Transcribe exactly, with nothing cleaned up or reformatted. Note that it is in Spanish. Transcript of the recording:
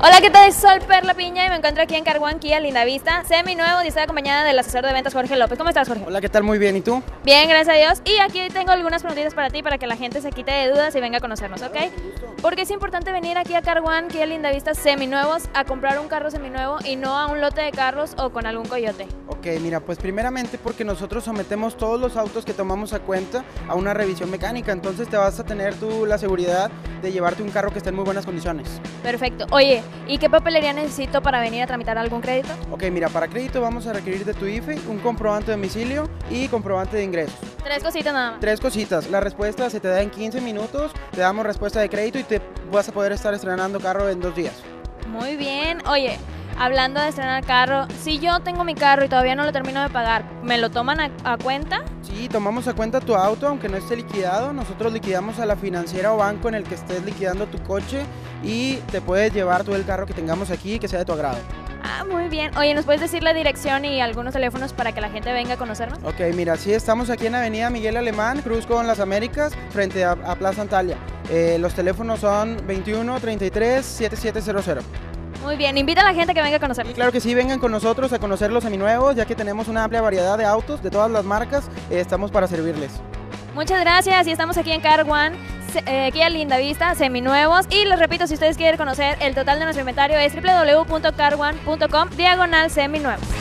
Hola, ¿qué tal? Soy Perla Piña y me encuentro aquí en Car One Kia Lindavista, semi-nuevo, y estoy acompañada del asesor de ventas Jorge López. ¿Cómo estás, Jorge? Hola, ¿qué tal? Muy bien, ¿y tú? Bien, gracias a Dios. Y aquí tengo algunas preguntitas para ti, para que la gente se quite de dudas y venga a conocernos, ¿ok? Porque es importante venir aquí a Car One Kia Lindavista seminuevos a comprar un carro seminuevo y no a un lote de carros o con algún coyote. Ok, mira, pues primeramente porque nosotros sometemos todos los autos que tomamos a cuenta a una revisión mecánica, entonces te vas a tener tú la seguridad de llevarte un carro que esté en muy buenas condiciones. Perfecto. Oye, ¿y qué papelería necesito para venir a tramitar algún crédito? Ok, mira, para crédito vamos a requerir de tu I F E, un comprobante de domicilio y comprobante de ingresos. Tres cositas nada más. Tres cositas, la respuesta se te da en quince minutos, te damos respuesta de crédito y te vas a poder estar estrenando carro en dos días. Muy bien. Oye, hablando de estrenar carro, si yo tengo mi carro y todavía no lo termino de pagar, ¿me lo toman a, a cuenta? Sí, tomamos a cuenta tu auto, aunque no esté liquidado, nosotros liquidamos a la financiera o banco en el que estés liquidando tu coche y te puedes llevar todo el carro que tengamos aquí que sea de tu agrado. Ah, muy bien. Oye, ¿nos puedes decir la dirección y algunos teléfonos para que la gente venga a conocernos? Ok, mira, sí, estamos aquí en Avenida Miguel Alemán, Cruz con las Américas, frente a, a Plaza Antalya. Eh, los teléfonos son veintiuno, treinta y tres, setenta y siete cero cero. Muy bien, invita a la gente que venga a Y conocernos. claro que sí, vengan con nosotros a conocer los seminuevos, ya que tenemos una amplia variedad de autos de todas las marcas, eh, estamos para servirles. Muchas gracias y estamos aquí en Car One, eh, Kia Lindavista, seminuevos. Y les repito, si ustedes quieren conocer el total de nuestro inventario es w w w punto car one punto com diagonal seminuevos.